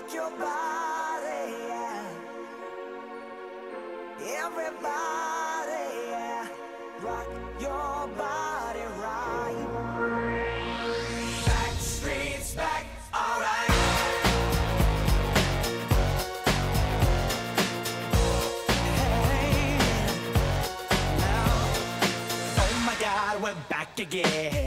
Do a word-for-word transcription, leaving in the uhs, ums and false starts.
rock your body, yeah. Everybody, yeah. Rock your body right. Backstreets back, alright. Hey, now, oh my God, we're back again.